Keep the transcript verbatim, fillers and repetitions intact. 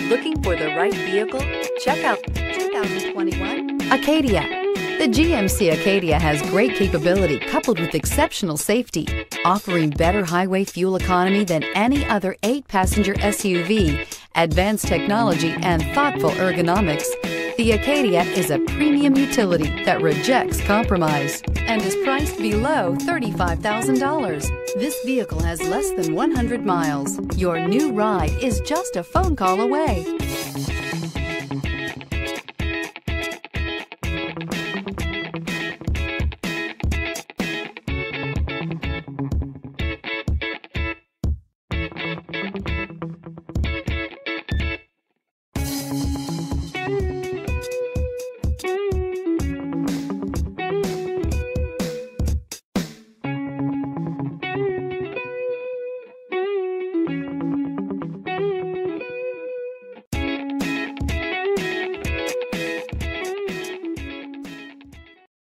Looking for the right vehicle? Check out twenty twenty-one Acadia. The G M C Acadia has great capability coupled with exceptional safety, offering better highway fuel economy than any other eight-passenger S U V, advanced technology, and thoughtful ergonomics. The Acadia is a premium utility that rejects compromise and is priced below thirty-five thousand dollars. This vehicle has less than one hundred miles. Your new ride is just a phone call away.